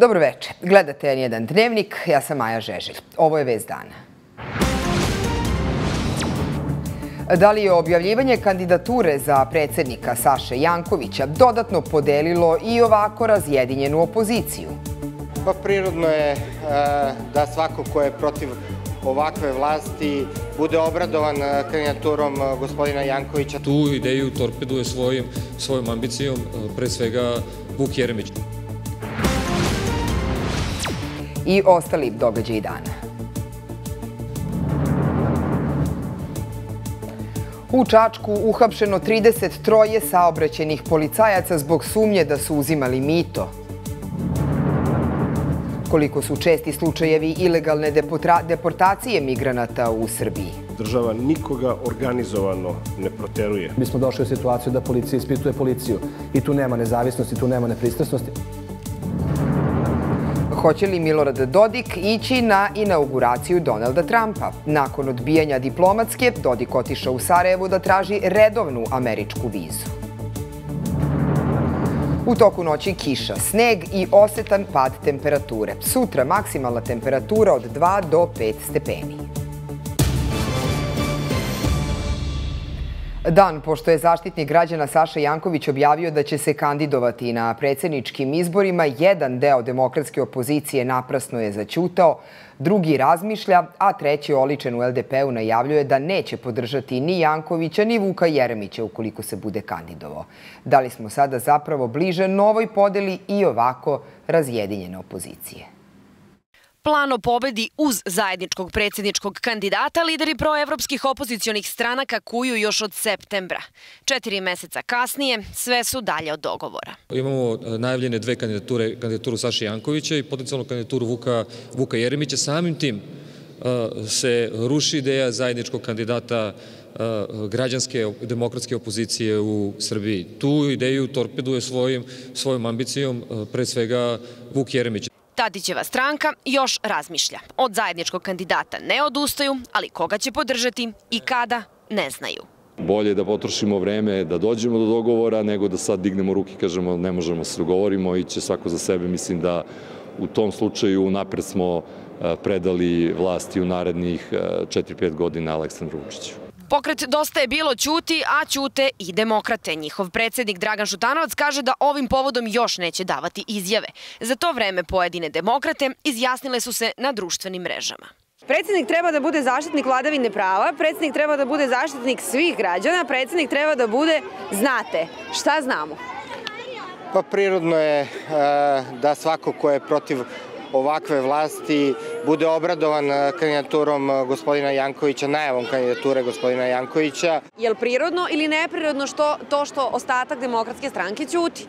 Dobro večer. Gledate N1 dnevnik, ja sam Maja Žeželj. Ovo je vest dana. Da li je objavljivanje kandidature za predsjednika Saše Jankovića dodatno podelilo i ovako razjedinjenu opoziciju? Pa prirodno je da svako ko je protiv ovakve vlasti bude obradovan kandidaturom gospodina Jankovića. Tu ideju torpeduje svojom ambicijom, pre svega Vuk Jeremić. I ostali događaji dana. U Čačku uhapšeno 33 saobraćajnih policajaca zbog sumnje da su uzimali mito. Koliko su česti slučajevi ilegalne deportacije migranata u Srbiji? Država nikoga organizovano ne proteruje. Mi smo došli u situaciju da policija ispituje policiju i tu nema nezavisnosti, tu nema nepristrasnosti. Hoće li Milorad Dodik ići na inauguraciju Donalda Trumpa? Nakon odbijanja diplomatske, Dodik otišao u Sarajevo da traži redovnu američku vizu. U toku noći kiša, sneg i osetan pad temperature. Sutra maksimalna temperatura od 2 do 5 stepeni. Dan pošto je Zaštitnik građana Saša Janković objavio da će se kandidovati na predsjedničkim izborima, jedan deo demokratske opozicije naprasno je zaćutao, drugi razmišlja, a treći oličen u LDP-u najavljuje da neće podržati ni Jankovića ni Vuka Jeremića ukoliko se bude kandidovao. Da li smo sada zapravo bliže novoj podeli i ovako razjedinjene opozicije? Plan o pobedi uz zajedničkog predsjedničkog kandidata lideri proevropskih opozicionih stranaka kuju još od septembra. 4 meseca kasnije sve su dalje od dogovora. Imamo najavljene dve kandidature, kandidaturu Saše Jankovića i potencijalnu kandidaturu Vuka Jeremića. Samim tim se ruši ideja zajedničkog kandidata građanske demokratske opozicije u Srbiji. Tu ideju torpeduje svojom ambicijom pre svega Vuk Jeremić. Tadićeva stranka još razmišlja. Od zajedničkog kandidata ne odustaju, ali koga će podržati i kada, ne znaju. Bolje da potrošimo vreme, da dođemo do dogovora, nego da sad dignemo ruke i kažemo ne možemo se dogovorimo i će svako za sebe. Mislim da u tom slučaju napred smo predali vlasti u narednih 4-5 godina Aleksandru Vučiću. Pokret Dosta je bilo ćuti, a ćute i demokrate. Njihov predsjednik Dragan Šutanovac kaže da ovim povodom još neće davati izjave. Za to vreme pojedine demokrate izjasnile su se na društvenim mrežama. Predsjednik treba da bude zaštitnik vladavine prava, predsjednik treba da bude zaštitnik svih građana, predsjednik treba da bude, znate, šta znamo? Pa prirodno je da svako ko je protiv ovakve vlasti bude obradovan kandidaturom gospodina Jankovića, najavom kandidature gospodina Jankovića. Je li prirodno ili neprirodno to što ostatak demokratske stranke ćuti?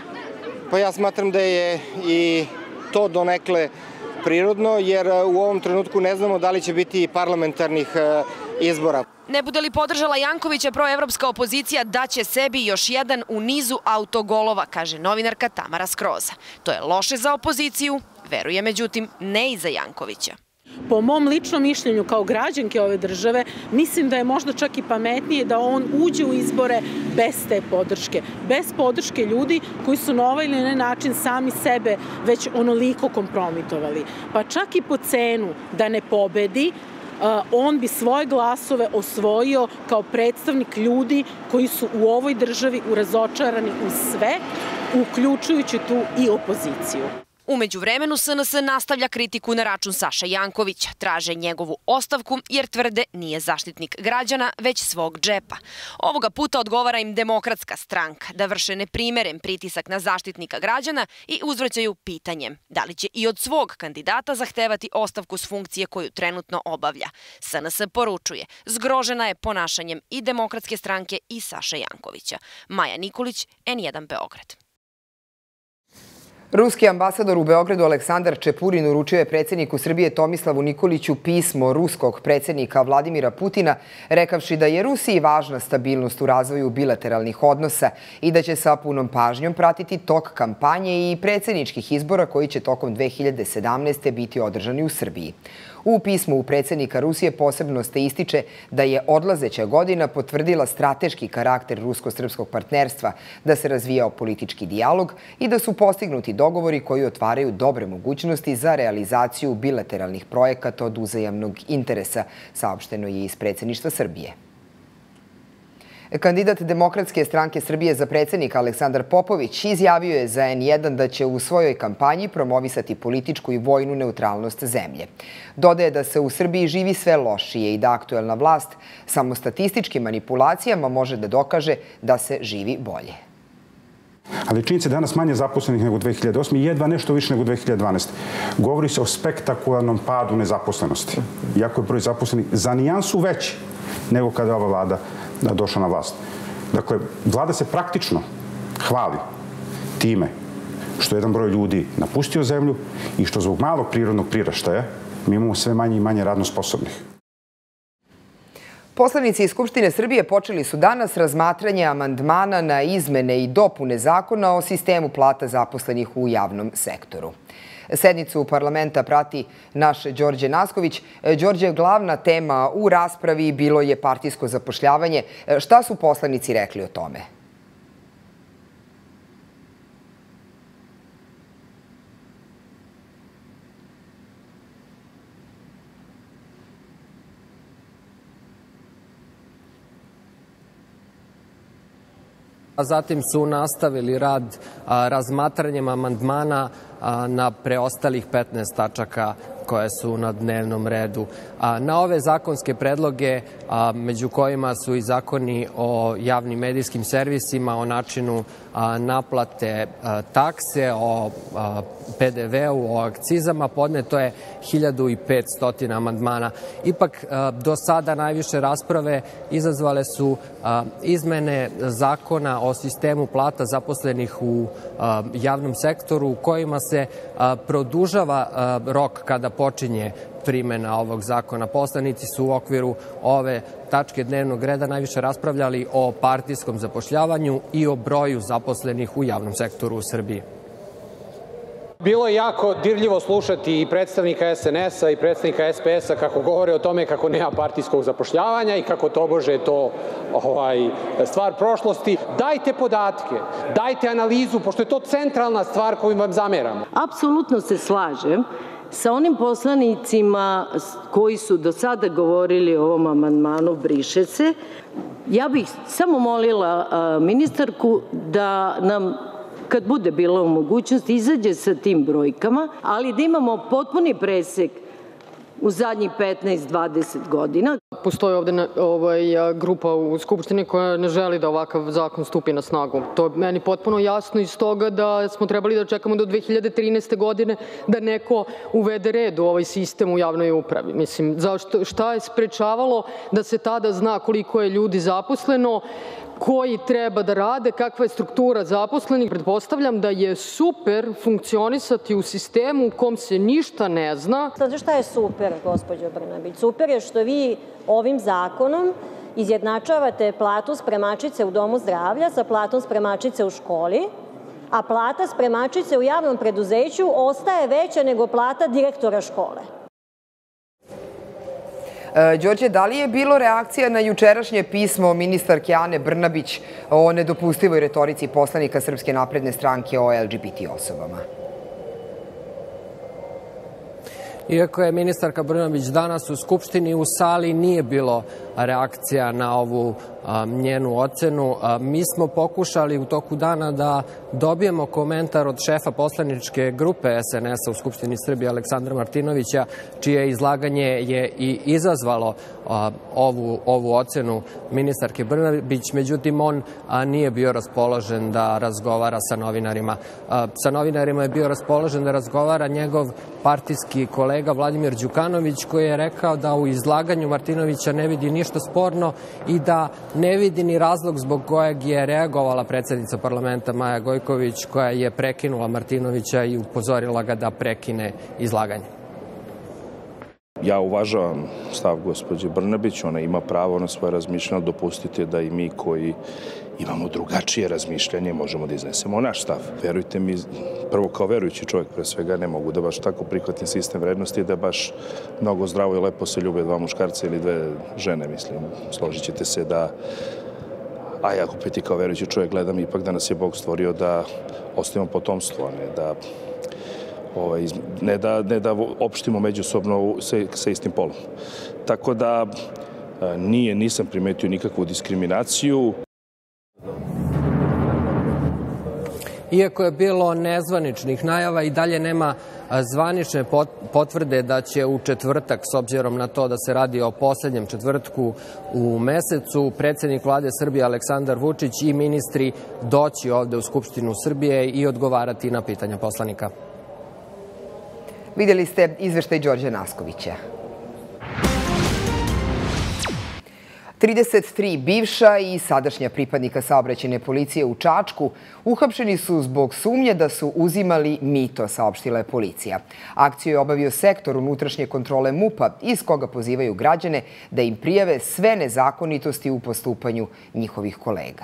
Pa ja smatram da je i to donekle prirodno, jer u ovom trenutku ne znamo da li će biti parlamentarnih izbora. Ne bude li podržala Jankovića, proevropska opozicija daće sebi još jedan u nizu autogolova, kaže novinarka Tamara Skroza. To je loše za opoziciju, veruje međutim ne i za Jankovića. Po mom ličnom mišljenju kao građanke ove države, mislim da je možda čak i pametnije da on uđe u izbore bez te podrške. Bez podrške ljudi koji su na ovaj ili onaj način sami sebe već onoliko kompromitovali. Pa čak i po cenu da ne pobedi, on bi svoje glasove osvojio kao predstavnik ljudi koji su u ovoj državi razočarani u sve, uključujući tu i opoziciju. U međuvremenu SNS nastavlja kritiku na račun Saše Jankovića. Traže njegovu ostavku jer tvrde nije zaštitnik građana, već svog džepa. Ovoga puta odgovara im Demokratska stranka da vrše neprimeren pritisak na zaštitnika građana i uzvraćaju pitanjem da li će i od svog kandidata zahtevati ostavku s funkcije koju trenutno obavlja. SNS poručuje, zgrožena je ponašanjem i Demokratske stranke i Saše Jankovića. Maja Nikolić, N1 Beograd. Ruski ambasador u Beogradu Aleksandar Čepurin uručio je predsjedniku Srbije Tomislavu Nikoliću pismo ruskog predsjednika Vladimira Putina, rekavši da je Rusiji važna stabilnost u razvoju bilateralnih odnosa i da će sa punom pažnjom pratiti tok kampanje i predsjedničkih izbora koji će tokom 2017. biti održani u Srbiji. U pismu predsjednika Rusije posebno se ističe da je odlazeća godina potvrdila strateški karakter rusko-srpskog partnerstva, da se razvijao politički dijalog i da su postignuti dogovori koji otvaraju dobre mogućnosti za realizaciju bilateralnih projekata od uzajamnog interesa, saopšteno je iz predsjedništva Srbije. Kandidat Demokratske stranke Srbije za predsjednika Aleksandar Popović izjavio je za N1 da će u svojoj kampanji promovisati političku i vojnu neutralnost zemlje. Dodaje da se u Srbiji živi sve lošije i da aktuelna vlast samo statističkim manipulacijama može da dokaže da se živi bolje. Ali činjenica je danas manje zaposlenih nego 2008. i jedva nešto više nego 2012. Govori se o spektakularnom padu nezaposlenosti. Iako je broj zaposlenih za nijansu veći nego kada je ova vlada došla na vlast. Dakle, vlada se praktično hvali time što je jedan broj ljudi napustio zemlju i što zbog malog prirodnog priraštaja mi imamo sve manje i manje radno sposobnih. Poslanici iz Skupštine Srbije počeli su danas razmatranje amandmana na izmene i dopune zakona o sistemu plata zaposlenih u javnom sektoru. Sednicu parlamenta prati naš Đorđe Nasković. Đorđe, glavna tema u raspravi bilo je partijsko zapošljavanje. Šta su poslanici rekli o tome? Zatim su nastavili rad razmatranjem amandmana na preostalih 15 tačaka koje su na dnevnom redu. Na ove zakonske predloge, među kojima su i zakoni o javnim medijskim servisima, o načinu naplate takse, o PDV-u, o akcizama, podneto je 1500 amandmana. Ipak, do sada najviše rasprave izazvale su izmene zakona o sistemu plata zaposlenih u javnom sektoru, u kojima se produžava rok kada počinje primjena ovog zakona. Poslanici su u okviru ove tačke dnevnog reda najviše raspravljali o partijskom zapošljavanju i o broju zaposlenih u javnom sektoru u Srbiji. Bilo je jako dirljivo slušati i predstavnika SNS-a i predstavnika SPS-a kako govore o tome kako nema partijskog zapošljavanja i kako tobože je to stvar prošlosti. Dajte podatke, dajte analizu, pošto je to centralna stvar koju vam zameramo. Apsolutno se slažem sa onim poslanicima koji su do sada govorili o ovom amandmanu briše se. Ja bih samo molila ministarku da nam, kad bude bila u mogućnosti, izađe sa tim brojkama, ali da imamo potpuni presek u zadnjih 15-20 godina. Postoji ovde grupa u Skupštini koja ne želi da ovakav zakon stupi na snagu. To je meni potpuno jasno iz toga da smo trebali da čekamo do 2013. godine da neko uvede red u ovaj sistem u javnoj upravi. Mislim, šta je sprečavalo da se tada zna koliko je ljudi zaposleno, koji treba da rade, kakva je struktura zaposlenih. Pretpostavljam da je super funkcionisati u sistemu u kom se ništa ne zna. Znate šta je super, gospođo Brnabić? Super je što vi ovim zakonom izjednačavate platu spremačice u domu zdravlja sa platom spremačice u školi, a plata spremačice u javnom preduzeću ostaje veća nego plata direktora škole. Đorđe, da li je bilo reakcija na jučerašnje pismo ministarke Ane Brnabić o nedopustivoj retorici poslanika Srpske napredne stranke o LGBT osobama? Iako je ministarka Brnabić danas u Skupštini, u sali nije bilo reakcija na ovu njenu ocenu. Mi smo pokušali u toku dana da dobijemo komentar od šefa poslaničke grupe SNS-a u Skupštini Srbije, Aleksandra Martinovića, čije izlaganje je i izazvalo ovu ocenu ministarke Brnabić, međutim on nije bio raspoložen da razgovara sa novinarima. Sa novinarima je bio raspoložen da razgovara njegov partijski kolega Vladimir Đukanović, koji je rekao da u izlaganju Martinovića ne vidi ništa sporno i da ne vidi ni razlog zbog kojeg je reagovala predsednica parlamenta Maja Gojković, koja je prekinula Martinovića i upozorila ga da prekine izlaganje. Ja uvažavam stav gospođe Brnabić, ona ima pravo na svoje razmišljanje, dopustite da i mi koji imamo drugačije razmišljanje možemo da iznesemo naš stav. Verujte mi, prvo kao verujući čovjek pre svega ne mogu da baš tako prihvatim sistem vrednosti da baš mnogo zdravo i lepo se ljube dva muškarca ili dve žene, mislim. Složit ćete se da, a ja opet i kao verujući čovjek gledam ipak da nas je Bog stvorio da ostavimo potomstvo, a ne da opštimo međusobno sa istim polom. Tako da nisam primetio nikakvu diskriminaciju. Iako je bilo nezvaničnih najava, i dalje nema zvanične potvrde da će u četvrtak, s obzirom na to da se radi o poslednjem četvrtku u mesecu, predsjednik vlade Srbije Aleksandar Vučić i ministri doći ovde u Skupštinu Srbije i odgovarati na pitanja poslanika. Vidjeli ste izveštaj Đorđe Naskovića. 33 bivša i sadašnja pripadnika saobraćajne policije u Čačku uhapšeni su zbog sumnje da su uzimali mito, saopštila je policija. Akciju je obavio sektor unutrašnje kontrole MUP-a, iz koga pozivaju građane da im prijave sve nezakonitosti u postupanju njihovih kolega.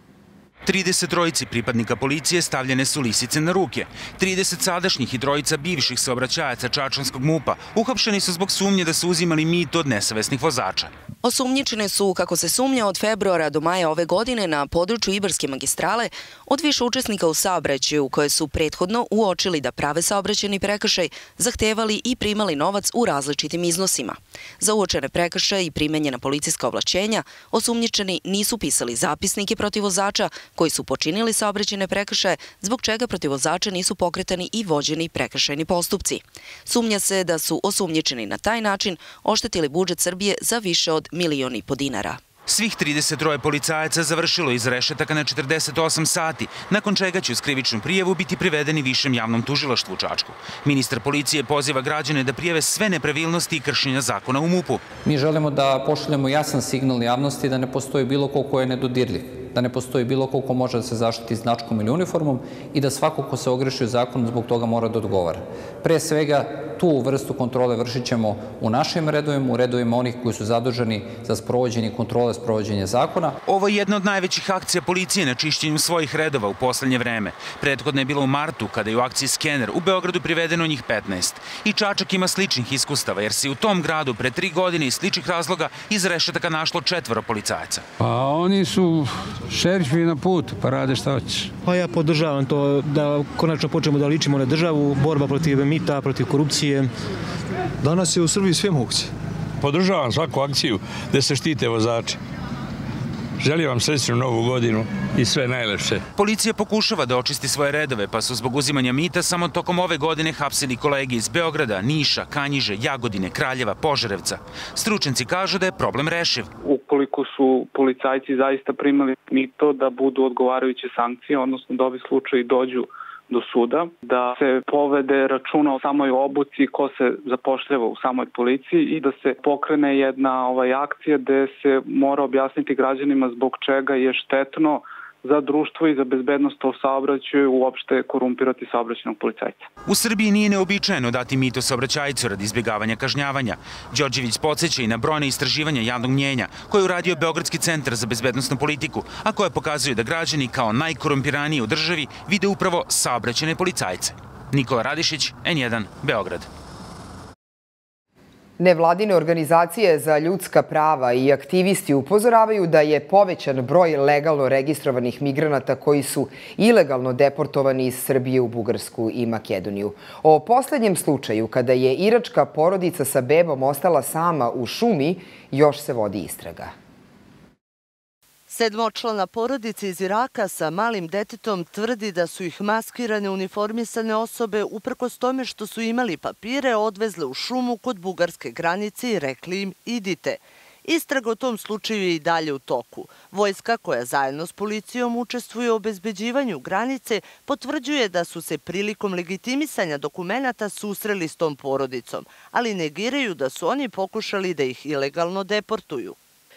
33 pripadnika policije stavljene su lisice na ruke. 30 sadašnjih i 3 bivših saobraćajaca čačanskog MUP-a uhapšeni su zbog sumnje da su uzimali mito od nesavesnih vozača. Osumnjičene su, kako se sumnja, od februara do maja ove godine na području Ibarske magistrale od više učesnika u saobraćaju koje su prethodno uočili da prave saobraćajni prekršaj, zahtevali i primali novac u različitim iznosima. Za uočene prekršaje i primenjena policijska ovlašćenja, osumnjičeni nisu pisali zapisnike protiv vozača koji su počinili saobraćajne prekršaje, zbog čega protiv vozača nisu pokretani i vođeni prekršajni postupci. Sumnja se da su osumnjičeni na taj način oštetili budžet Srbije za više od 1,5 miliona dinara. Svih 33 policajaca završilo iz rešetaka na 48 sati, nakon čega će uz krivičnu prijavu biti privedeni Višem javnom tužilaštvu u Čačku. Ministar policije poziva građane da prijave sve nepravilnosti i kršenja zakona u MUP-u. Mi želimo da pošaljemo jasan signal javnosti da ne postoji bilo ko je nedodirljiv, da ne postoji bilo ko može da se zaštiti značkom ili uniformom i da svako ko se ogreši u zakon zbog toga mora da odgovara. Pre svega, tu vrstu kontrole vršit ćemo u našim redovima, u redovima onih koji su zaduženi za sprovođenje kontrole sprovođenja zakona. Ovo je jedna od najvećih akcija policije na čišćenju svojih redova u poslednje vreme. Prethodna je bila u martu, kada je u akciji Skener u Beogradu privedeno njih 15. I Čačak ima sličnih iskustava, jer se u tom gradu pre 3 godine iz sličnih razloga iz rešetaka našlo 4 policajaca. Pa oni su šerifi na putu, pa rade šta hoćeš. Pa ja podržavam to da konačno počnemo da ličimo na državu, borba protiv mita, protiv korupcije. Danas je u Srbiji sve moguće. Podržavam svaku akciju da se štite vozači. Želim vam srećnu novu godinu i sve najlepše. Policija pokušava da očisti svoje redove, pa su zbog uzimanja mita samo tokom ove godine hapsili kolege iz Beograda, Niša, Kanjiže, Jagodine, Kraljeva, Požarevca. Stručnjaci kažu da je problem rešiv. Ukoliko su policajci zaista primali mito, da budu odgovarajuće sankcije, odnosno da ovi slučaji dođu do suda, da se povede računa o samoj obuci, ko se zapošljava u samoj policiji i da se pokrene jedna akcija gde se mora objasniti građanima zbog čega je štetno za društvo i za bezbednost u saobraćaju uopšte korumpirati saobraćajnog policajca. U Srbiji nije neobičajeno dati mito saobraćajcu radi izbjegavanja kažnjavanja. Đorđević podsjeća i na brojne istraživanja javnog mnjenja koje je uradio Beogradski centar za bezbednosnu politiku, a koje pokazuju da građani kao najkorumpiraniji u državi vide upravo saobraćajne policajce. Nikola Radišić, N1, Beograd. Nevladine organizacije za ljudska prava i aktivisti upozoravaju da je povećan broj legalno registrovanih migranata koji su ilegalno deportovani iz Srbije u Bugarsku i Makedoniju. O poslednjem slučaju, kada je iračka porodica sa bebom ostala sama u šumi, još se vodi istraga. Sedmočlana porodica iz Iraka sa malim detetom tvrdi da su ih maskirane uniformisane osobe uprkos tome što su imali papire odvezle u šumu kod bugarske granice i rekli im idite. Istraga o tom slučaju je i dalje u toku. Vojska koja zajedno s policijom učestvuje u obezbeđivanju granice potvrđuje da su se prilikom legitimisanja dokumenata susreli s tom porodicom, ali negiraju da su oni pokušali da ih ilegalno deportuju.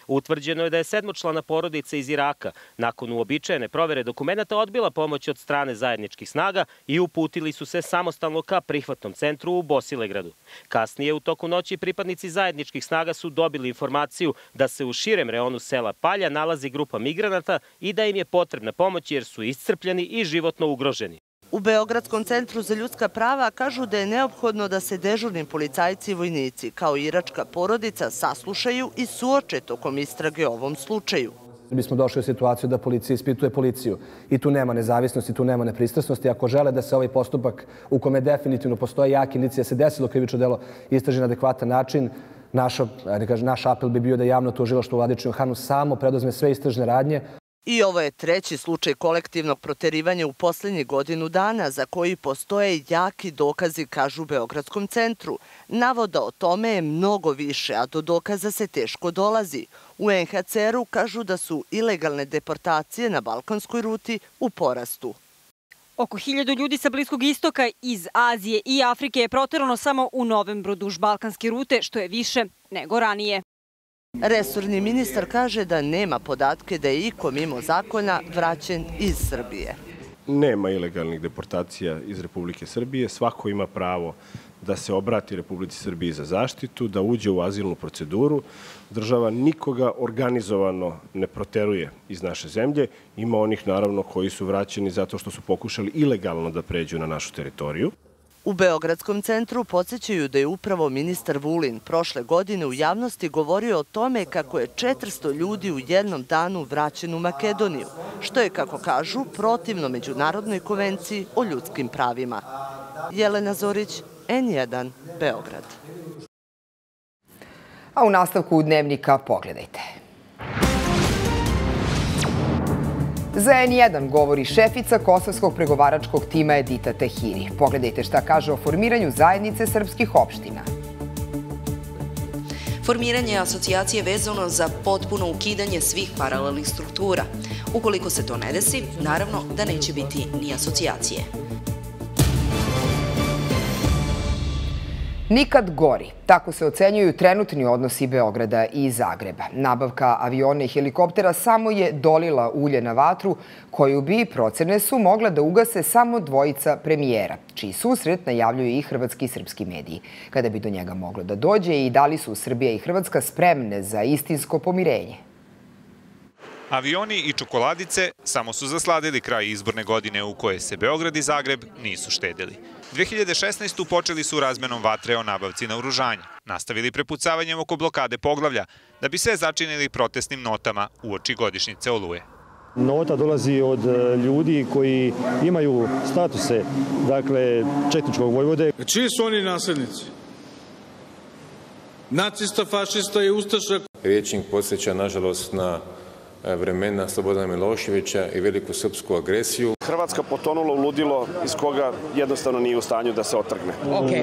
Utvrđeno je da je sedmočlana porodica iz Iraka nakon uobičajene provere dokumenata odbila pomoć od strane zajedničkih snaga i uputili su se samostalno ka prihvatnom centru u Bosilegradu. Kasnije u toku noći pripadnici zajedničkih snaga su dobili informaciju da se u širem reonu sela Palja nalazi grupa migranata i da im je potrebna pomoć jer su iscrpljeni i životno ugroženi. U Beogradskom centru za ljudska prava kažu da je neophodno da se dežurni policajci i vojnici, kao i iračka porodica, saslušaju i suoče tokom istrage o ovom slučaju. Mi smo došli u situaciju da policija ispituje policiju i tu nema nezavisnosti, tu nema nepristrasnosti. Ako žele da se ovaj postupak u kome definitivno postoje jake indicije da se desilo krivično delo istraži na adekvatan način, naš apel bi bio da javno tužilaštvo u Vladičinom Hanu samo preduzme sve istražne radnje. I ovo je treći slučaj kolektivnog proterivanja u poslednjih godinu dana za koji postoje jaki dokazi, kažu u Beogradskom centru. Navoda o tome je mnogo više, a do dokaza se teško dolazi. U NHCR-u kažu da su ilegalne deportacije na balkanskoj ruti u porastu. Oko 1000 ljudi sa Bliskog istoka, iz Azije i Afrike je proterano samo u novembru duž balkanske rute, što je više nego ranije. Resorni ministar kaže da nema podatke da je iko mimo zakona vraćen iz Srbije. Nema ilegalnih deportacija iz Republike Srbije. Svako ima pravo da se obrati Republici Srbiji za zaštitu, da uđe u azilnu proceduru. Država nikoga organizovano ne proteruje iz naše zemlje. Ima onih, naravno, koji su vraćeni zato što su pokušali ilegalno da pređu na našu teritoriju. U Beogradskom centru podsjećaju da je upravo ministar Vulin prošle godine u javnosti govorio o tome kako je 400 ljudi u jednom danu vraćen u Makedoniju, što je, kako kažu, protivno Međunarodnoj konvenciji o ljudskim pravima. Jelena Zorić, N1, Beograd. A u nastavku Dnevnika pogledajte. Za N1 govori šefica kosovskog pregovaračkog tima Edita Tehiri. Pogledajte šta kaže o formiranju zajednice srpskih opština. Formiranje asocijacije vezano za potpuno ukidanje svih paralelnih struktura. Ukoliko se to ne desi, naravno da neće biti ni asocijacije. Nikad gori. Tako se ocenjuju trenutni odnosi Beograda i Zagreba. Nabavka aviona i helikoptera samo je dolila ulje na vatru, koju bi, procene su, mogla da ugase samo dvojica premijera, čiji susret najavljuju i hrvatski i srpski mediji. Kada bi do njega moglo da dođe i da li su Srbija i Hrvatska spremne za istinsko pomirenje? Avioni i čokoladice samo su zasladili kraj izborne godine u koje se Beograd i Zagreb nisu štedili. 2016. počeli su razmenom vatre o nabavci naoružanja, nastavili prepucavanjem oko blokade poglavlja, da bi sve začinili protestnim notama uoči godišnjice Oluje. Nota dolazi od ljudi koji imaju statuse, dakle, četničkog vojvode. Čiji su oni naslednici? Nacista, fašista i ustaša. Riječnik podsjeća, nažalost, na vremena Slobodana Miloševića i veliku srpsku agresiju. Hrvatska potonula u ludilo iz koga jednostavno nije u stanju da se otrgne.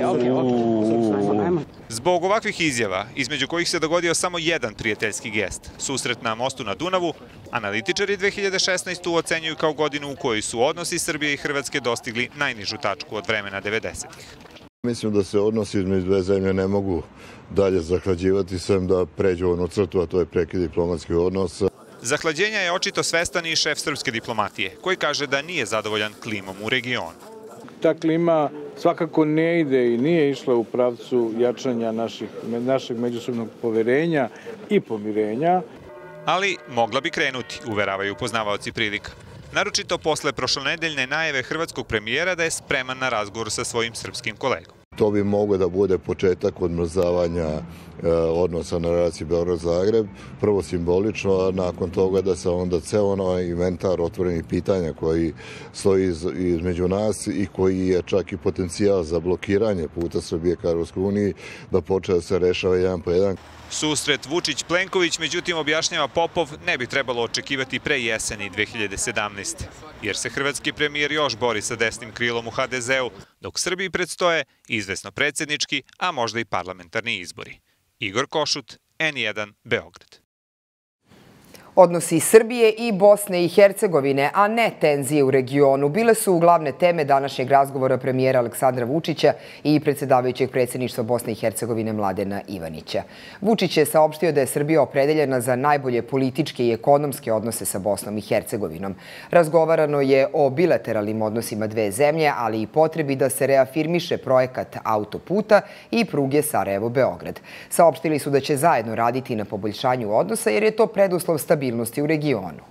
Zbog ovakvih izjava, između kojih se dogodio samo jedan prijateljski gest, susret na mostu na Dunavu, analitičari 2016. ocenjuju kao godinu u kojoj su odnosi Srbije i Hrvatske dostigli najnižu tačku od vremena 90-ih. Mislim da se odnosi između dve zemlje ne mogu dalje zahlađivati, sem da pređu onu crtu, a to je prekid diplomatskih odnosa. Zahlađenja je očito svestan i šef srpske diplomatije, koji kaže da nije zadovoljan klimom u regionu. Ta klima svakako ne ide i nije išla u pravcu jačanja našeg međusobnog poverenja i pomirenja. Ali mogla bi krenuti, uveravaju poznavaoci prilika. Naročito posle prošlonedeljne najave hrvatskog premijera da je spreman na razgovor sa svojim srpskim kolegom. To bi moglo da bude početak odmrzavanja odnosa na relaciji Beograd-Zagreb, prvo simbolično, a nakon toga da se onda ceo onaj inventar otvorenih pitanja koji stoji između nas i koji je čak i potencijal za blokiranje puta Srbije ka Evropskoj uniji, da počne da se rešava jedan po jedan. Susret Vučić-Plenković, međutim, objašnjava Popov, ne bi trebalo očekivati pre jeseni 2017. Jer se hrvatski premijer još bori sa desnim krilom u HDZ-u, dok Srbiji predstoje izvesno predsjednički, a možda i parlamentarni izbori. Igor Košut, N1, Beograd. Odnosi Srbije i Bosne i Hercegovine, a ne tenzije u regionu, bile su glavne teme današnjeg razgovora premijera Aleksandra Vučića i predsjedavajućeg predsjedništva Bosne i Hercegovine Mladena Ivanića. Vučić je saopštio da je Srbija opredeljena za najbolje političke i ekonomske odnose sa Bosnom i Hercegovinom. Razgovarano je o bilateralnim odnosima dve zemlje, ali i potrebi da se reafirmiše projekat autoputa i pruge Sarajevo-Beograd. Saopštili su da će zajedno raditi na poboljšanju odnosa jer je to preduslov stabilnosti u regionu.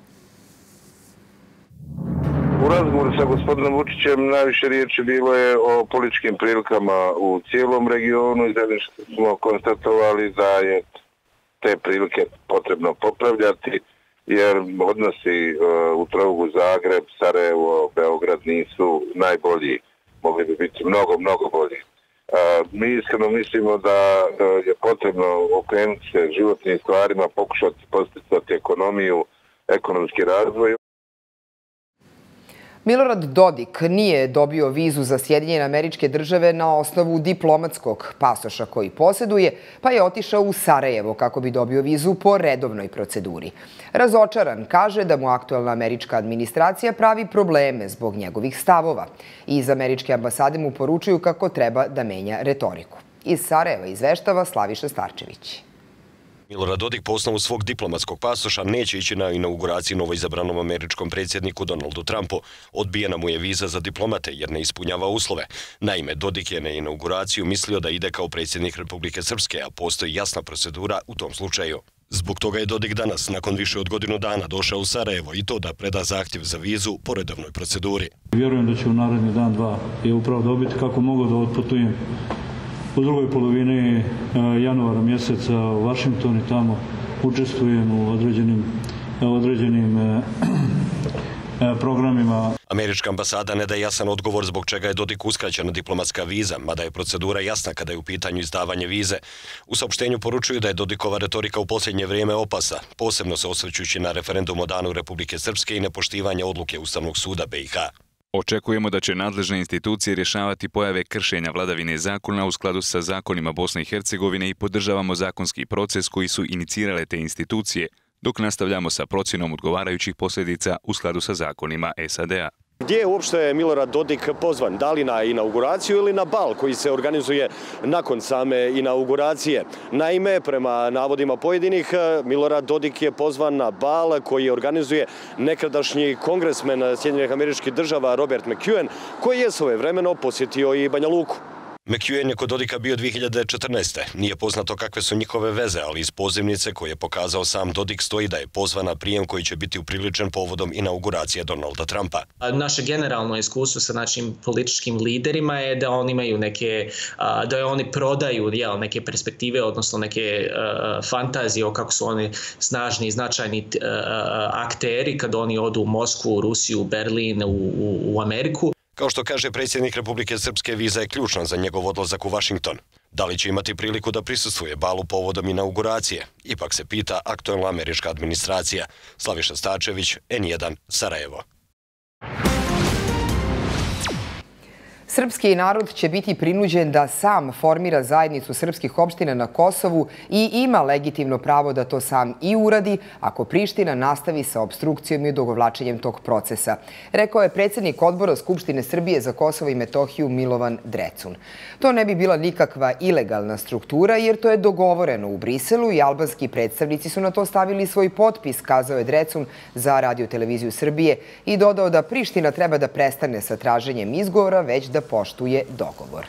U razgovoru sa gospodinom Vučićem najviše riječi bilo je o političkim prilikama u cijelom regionu i zajednički smo konstatovali da je te prilike potrebno popravljati jer odnosi u trojugu Zagreb, Sarajevo, Beograd nisu najbolji, mogli bi biti mnogo bolji. Mi iskreno mislimo da je potrebno okrenuti se životnim stvarima, pokušati podsticati ekonomiju, ekonomski razvoj. Milorad Dodik nije dobio vizu za Sjedinjene Američke Države na osnovu diplomatskog pasoša koji posjeduje, pa je otišao u Sarajevo kako bi dobio vizu po redovnoj proceduri. Razočaran kaže da mu aktuelna američka administracija pravi probleme zbog njegovih stavova. Iz američke ambasade mu poručuju kako treba da menja retoriku. Iz Sarajeva izveštava Slaviša Starčević. Milorad Dodik po osnovu svog diplomatskog pasoša neće ići na inauguraciju novoizabranom američkom predsjedniku Donaldu Trumpu. Odbijena mu je viza za diplomate jer ne ispunjava uslove. Naime, Dodik je na inauguraciju mislio da ide kao predsjednik Republike Srpske, a postoji jasna procedura u tom slučaju. Zbog toga je Dodik danas, nakon više od godinu dana, došao u Sarajevo i to da preda zahtjev za vizu po redovnoj proceduri. Vjerujem da će u naredni dan, dva je upravo dobiti kako mogu da otputujem u drugoj polovini januara mjeseca u Vašington i tamo učestvujem u određenim programima. Američka ambasada ne daje jasan odgovor zbog čega je Dodik uskraćena diplomatska viza, mada je procedura jasna kada je u pitanju izdavanje vize. U saopštenju poručuju da je Dodikova retorika u posljednje vrijeme opasna, posebno se osvrćujući na referendum o danu Republike Srpske i nepoštivanje odluke Ustavnog suda BiH. Očekujemo da će nadležne institucije rješavati pojave kršenja vladavine zakona u skladu sa zakonima Bosne i Hercegovine i podržavamo zakonski proces koji su inicirale te institucije, dok nastavljamo sa procjenom odgovarajućih posljedica u skladu sa zakonima SAD-a. Gdje je uopšte Milorad Dodik pozvan? Da li na inauguraciju ili na bal koji se organizuje nakon same inauguracije? Naime, prema navodima pojedinih, Milorad Dodik je pozvan na bal koji organizuje nekadašnji kongresmen Sjedinjenih Američkih Država Robert McEwen, koji je svojevremeno posjetio i Banja Luku. McEwen je kod Dodika bio 2014. Nije poznato kakve su njihove veze, ali iz pozivnice koje je pokazao sam Dodik stoji da je pozvan na prijem koji će biti upriličen povodom inauguracije Donalda Trumpa. Naše generalno iskustvo sa našim političkim liderima je da oni imaju da oni prodaju neke perspektive, odnosno neke fantazije o kako su oni snažni i značajni akteri kad oni odu u Moskvu, Rusiju, Berlin, u Ameriku. Kao što kaže predsjednik Republike Srpske, viza je ključna za njegov odlazak u Vašington. Da li će imati priliku da prisustvuje balu povodom inauguracije? Ipak se pita aktuelna američka administracija. Slaviša Starčević, N1, Sarajevo. Srpski narod će biti prinuđen da sam formira zajednicu srpskih opština na Kosovu i ima legitimno pravo da to sam i uradi ako Priština nastavi sa obstrukcijom i odugovlačenjem tog procesa, rekao je predsjednik odbora Skupštine Srbije za Kosovo i Metohiju Milovan Drecun. To ne bi bila nikakva ilegalna struktura jer to je dogovoreno u Briselu i albanski predstavnici su na to stavili svoj potpis, kazao je Drecun za Radio-televiziju Srbije i dodao da Priština treba da prestane sa traženjem izgovora, već da poštuje dogovor.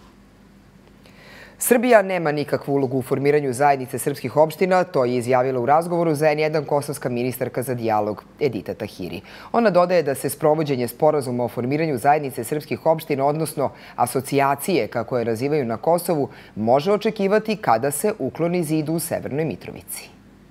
Srbija nema nikakvu ulogu u formiranju zajednice srpskih opština, to je izjavila u razgovoru za N1 kosovska ministarka za dijalog Edita Tahiri. Ona dodaje da se sprovođenje sporazuma o formiranju zajednice srpskih opština, odnosno asocijacije, kako je nazivaju na Kosovu, može očekivati kada se ukloni zid u Severnoj Mitrovici.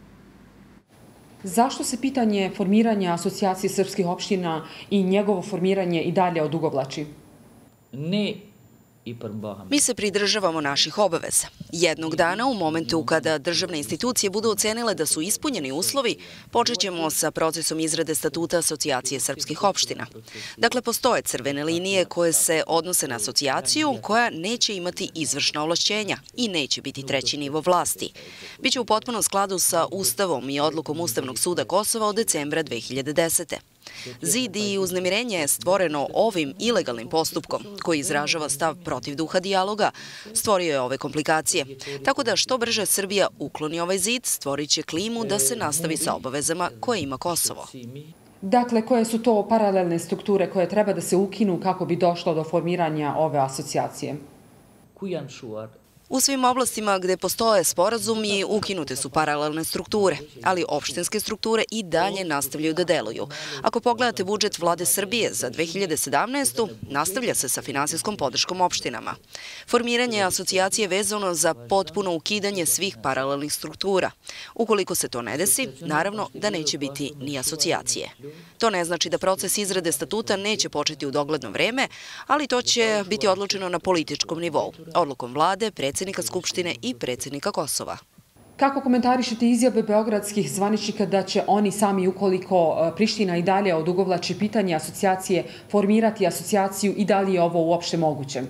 Zašto se pitanje formiranja asocijacije srpskih opština i njegovo formiranje i dalje odugovlači? Ne Mi se pridržavamo naših obaveza. Jednog dana, u momentu kada državne institucije budu ocenile da su ispunjeni uslovi, počet ćemo sa procesom izrade statuta Asocijacije srpskih opština. Dakle, postoje crvene linije koje se odnose na asocijaciju koja neće imati izvršna ovlašćenja i neće biti treći nivo vlasti. Biće u potpunom skladu sa Ustavom i odlukom Ustavnog suda Kosova od decembra 2010. Zid i uznemirenje je stvoreno ovim ilegalnim postupkom, koji izražava stav protiv duha dijaloga, stvorio je ove komplikacije. Tako da što brže Srbija ukloni ovaj zid, stvorit će klimu da se nastavi sa obavezama koje ima Kosovo. Dakle, koje su to paralelne strukture koje treba da se ukinu kako bi došlo do formiranja ove asocijacije? U svim oblastima gde postoje sporazumi ukinute su paralelne strukture, ali opštinske strukture i dalje nastavljaju da deluju. Ako pogledate budžet Vlade Srbije za 2017. nastavlja se sa finansijskom podrškom opštinama. Formiranje asocijacije je vezano za potpuno ukidanje svih paralelnih struktura. Ukoliko se to ne desi, naravno da neće biti ni asocijacije. To ne znači da proces izrade statuta neće početi u dogledno vreme, ali to će biti odlučeno na političkom nivou, odlukom Vlade, predsjednika Skupštine i predsjednika Kosova. Kako komentarišete izjave beogradskih zvaničnika da će oni sami, ukoliko Priština i dalje odugovlači pitanje asocijacije, formirati asocijaciju i da li je ovo uopšte moguće?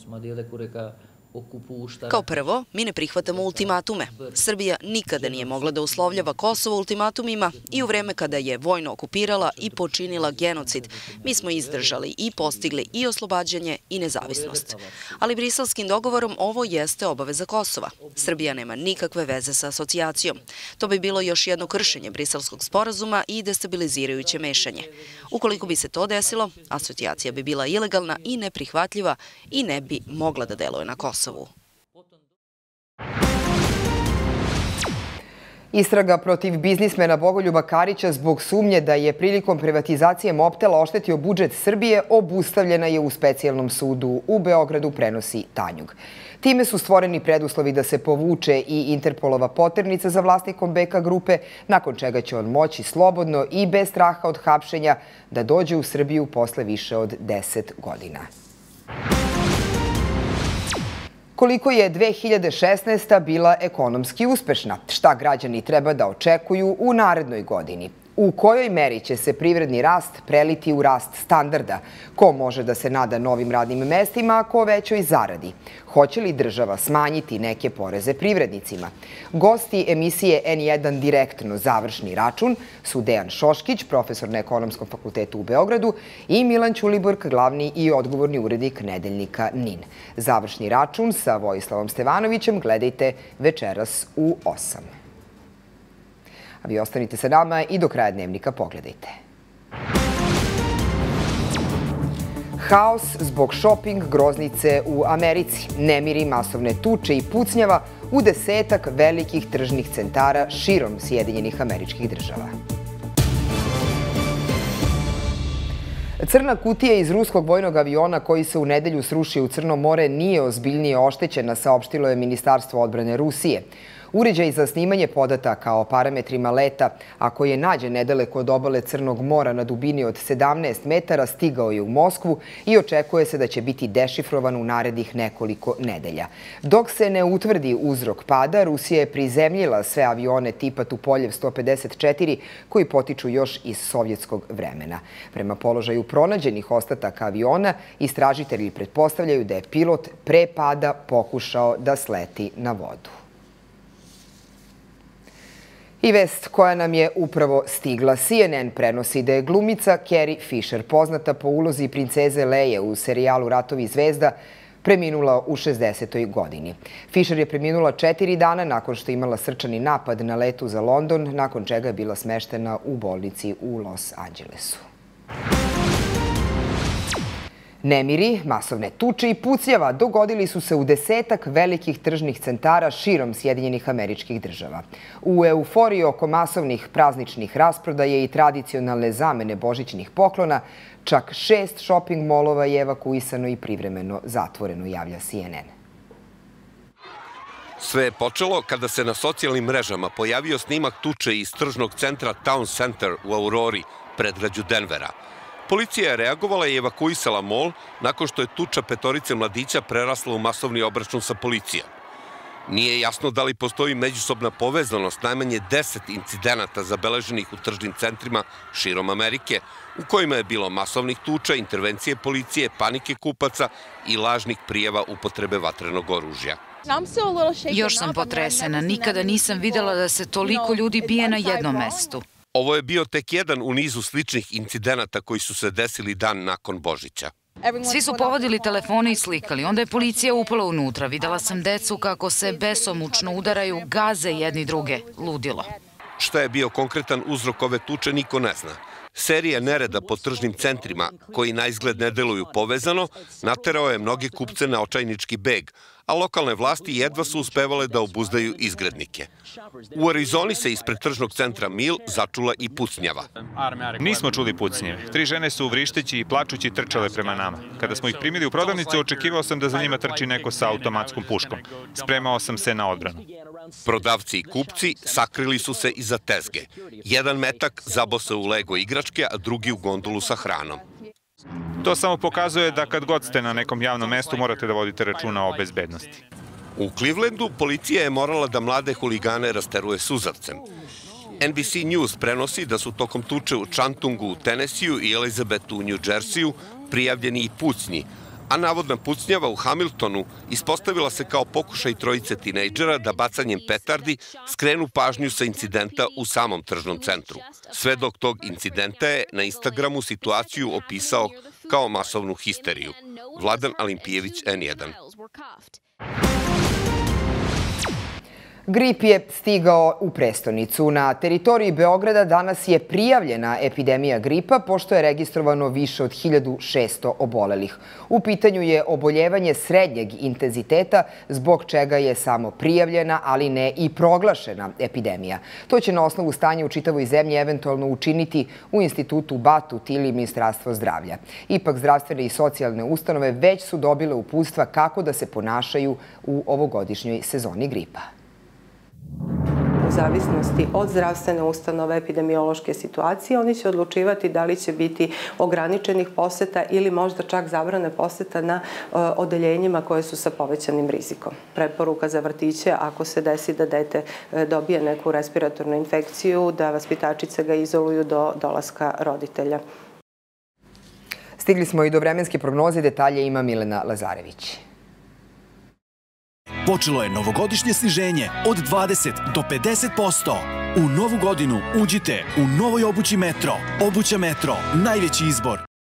Kao prvo, mi ne prihvatamo ultimatume. Srbija nikada nije mogla da uslovljava Kosovo ultimatumima i u vreme kada je vojno okupirala i počinila genocid, mi smo izdržali i postigli i oslobađanje i nezavisnost. Ali briselskim dogovorom ovo jeste obaveza Kosova. Srbija nema nikakve veze sa asocijacijom. To bi bilo još jedno kršenje briselskog sporazuma i destabilizirajuće mešanje. Ukoliko bi se to desilo, asocijacija bi bila ilegalna i neprihvatljiva i ne bi mogla da deluje na Kosovu. Istraga protiv biznismena Bogoljuba Karića zbog sumnje da je prilikom privatizacije Mobtela oštetio budžet Srbije obustavljena je u specijalnom sudu u Beogradu, prenosi Tanjug. Time su stvoreni preduslovi da se povuče i Interpolova poternica za vlasnikom BK grupe, nakon čega će on moći slobodno i bez straha od hapšenja da dođe u Srbiju posle više od 10 godina. Koliko je 2016. bila ekonomski uspešna? Šta građani treba da očekuju u narednoj godini? U kojoj meri će se privredni rast preliti u rast standarda? Ko može da se nada novim radnim mestima, a ko većoj zaradi? Hoće li država smanjiti neke poreze privrednicima? Gosti emisije N1 direktno završni račun su Dejan Šoškić, profesor na Ekonomskom fakultetu u Beogradu, i Milan Ćulibrk, glavni i odgovorni urednik nedeljnika NIN. Završni račun sa Vojislavom Stevanovićem gledajte večeras u 8. A vi ostanite sa nama i do kraja dnevnika pogledajte. Haos zbog šoping groznice u Americi, nemiri, masovne tuče i pucnjava u desetak velikih tržnih centara širom Sjedinjenih Američkih Država. Crna kutija iz ruskog vojnog aviona koji se u nedelju srušio u Crno more nije ozbiljnije oštećena, saopštilo je Ministarstvo odbrane Rusije. Uređaj za snimanje podataka o parametrima leta, a koji je nađen nedaleko od obale Crnog mora na dubini od 17 metara, stigao je u Moskvu i očekuje se da će biti dešifrovan u narednih nekoliko nedelja. Dok se ne utvrdi uzrok pada, Rusija je prizemljila sve avione tipa Tupoljev 154 koji potiču još iz sovjetskog vremena. Prema položaju pronađenih ostataka aviona, istražitelji pretpostavljaju da je pilot pre pada pokušao da sleti na vodu. I vest koja nam je upravo stigla. CNN prenosi da je glumica Carrie Fisher, poznata po ulozi princeze Leje u serijalu Ratovi zvezda, preminula u 60. godini. Fisher je preminula 4 dana nakon što je imala srčani napad na letu za London, nakon čega je bila smeštena u bolnici u Los Angelesu. Nemiri, masovne tuče i pucnjava dogodili su se u desetak velikih tržnih centara širom Sjedinjenih Američkih Država. U euforiji oko masovnih prazničnih rasprodaje i tradicionalne zamene božićnih poklona, čak 6 shopping molova je evakuisano i privremeno zatvoreno, javlja CNN. Sve je počelo kada se na socijalnim mrežama pojavio snimak tuče iz tržnog centra Town Center u Aurori, predgrađu Denvera. Policija je reagovala i evakuisala mol nakon što je tuča petorice mladića prerasla u masovni obračun sa policijom. Nije jasno da li postoji međusobna povezanost najmanje 10 incidenata zabeleženih u tržnim centrima širom Amerike, u kojima je bilo masovnih tuča, intervencije policije, panike kupaca i lažnih prijava upotrebe vatrenog oružja. Još sam potresena. Nikada nisam videla da se toliko ljudi bije na jednom mestu. Ovo je bio tek jedan u nizu sličnih incidenata koji su se desili dan nakon Božića. Svi su povodili telefone i slikali. Onda je policija upala unutra. Videla sam decu kako se besomučno udaraju, gaze jedni druge. Ludilo. Šta je bio konkretan uzrok ove tuče, niko ne zna. Serija nereda po tržnim centrima, koji na izgled ne deluju povezano, naterao je mnoge kupce na očajnički beg, a lokalne vlasti jedva su uspevale da obuzdaju izgrednike. U Arizoni se ispred tržnog centra Mill začula i pucnjava. Nismo čuli pucnjeve. 3 žene su vrišteći i plačući trčale prema nama. Kada smo ih primili u prodavnicu, očekivao sam da za njima trči neko sa automatskom puškom. Spremao sam se na odbranu. Prodavci i kupci sakrili su se iza tezge. Jedan metak zabosao u Lego igračke, a drugi u gondolu sa hranom. To samo pokazuje da kad god ste na nekom javnom mestu morate da vodite računa o bezbednosti. U Clevelandu policija je morala da mlade huligane rasteruje suzavcem. NBC News prenosi da su tokom tuče u Chantungu u Tennesseeu i Elizabetu u New Jerseyu prijavljeni i pucnji, a navodna pucnjava u Hamiltonu ispostavila se kao pokušaj trojice tinejdžera da bacanjem petardi skrenu pažnju sa incidenta u samom tržnom centru. Svedok tog incidenta je na Instagramu situaciju opisao kao masovnu histeriju. Vladan Alimpijević, N1. Grip je stigao u prestonicu. Na teritoriji Beograda danas je prijavljena epidemija gripa, pošto je registrovano više od 1600 obolelih. U pitanju je oboljevanje srednjeg intenziteta, zbog čega je samo prijavljena, ali ne i proglašena epidemija. To će na osnovu stanja u čitavoj zemlji eventualno učiniti u institutu Batut ili Ministarstvo zdravlja. Ipak zdravstvene i socijalne ustanove već su dobile uputstva kako da se ponašaju u ovogodišnjoj sezoni gripa. U zavisnosti od zdravstvene ustanove, epidemiološke situacije, oni će odlučivati da li će biti ograničenih poseta ili možda čak zabrane poseta na odeljenjima koje su sa povećanim rizikom. Preporuka za vrtiće, ako se desi da dete dobije neku respiratornu infekciju, da vaspitačice ga izoluju do dolaska roditelja. Stigli smo i do vremenske prognoze, detalje ima Milena Lazarević. Počelo je novogodišnje sniženje od 20 do 50%. U novu godinu uđite u novoj obući Metro. Obuća Metro, najveći izbor.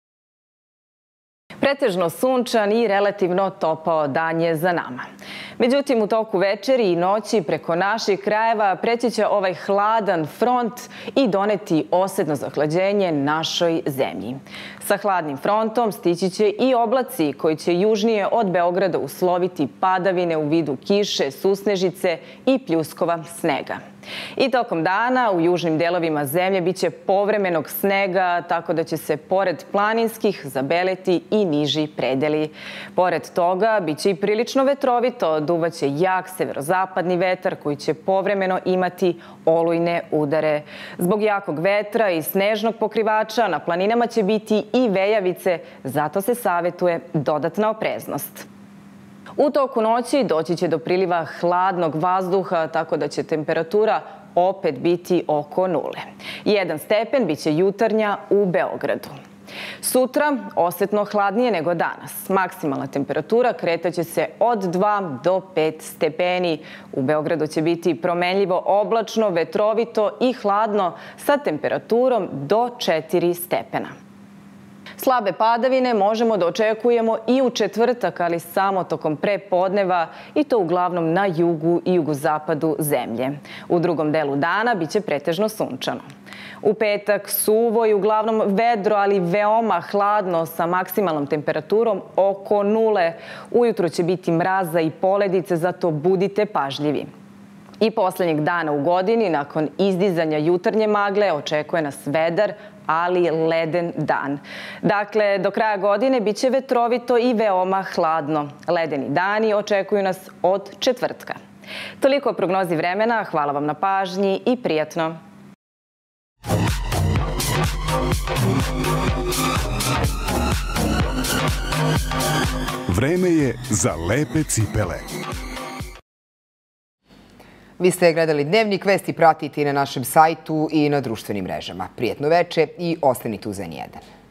Pretežno sunčan i relativno topao dan je za nama. Međutim, u toku večeri i noći preko naših krajeva preći će ovaj hladan front i doneti osetno zahlađenje našoj zemlji. Sa hladnim frontom stići će i oblaci koji će južnije od Beograda usloviti padavine u vidu kiše, susnežice i pljuskova snega. I tokom dana u južnim delovima zemlje biće povremenog snega, tako da će se pored planinskih zabeleti i niži predeli. Pored toga biće i prilično vetrovito, duvaće jak severozapadni vetar koji će povremeno imati olujne udare. Zbog jakog vetra i snežnog pokrivača na planinama će biti i vejavice, zato se savetuje dodatna opreznost. U toku noći doći će do priliva hladnog vazduha, tako da će temperatura opet biti oko 0. 1 stepen biće jutarnja u Beogradu. Sutra osetno hladnije nego danas. Maksimalna temperatura kretaće se od 2 do 5 stepeni. U Beogradu će biti promenljivo oblačno, vetrovito i hladno sa temperaturom do 4 stepena. Slabe padavine možemo da očekujemo i u četvrtak, ali samo tokom prepodneva i to uglavnom na jugu i jugozapadu zemlje. U drugom delu dana biće pretežno sunčano. U petak suvo i uglavnom vedro, ali veoma hladno sa maksimalnom temperaturom oko 0. Ujutro će biti mraza i poledice, zato budite pažljivi. I poslednjeg dana u godini, nakon izdizanja jutarnje magle, očekuje nas vedar, ali leden dan. Dakle, do kraja godine biće vetrovito i veoma hladno. Ledeni dani očekuju nas od četvrtka. Toliko o prognozi vremena, hvala vam na pažnji i prijatno. Vreme je za lepe cipele. Vi ste gledali Dnevnik, vesti pratiti na našem sajtu i na društvenim mrežama. Prijetno veče i ostanite uz N1.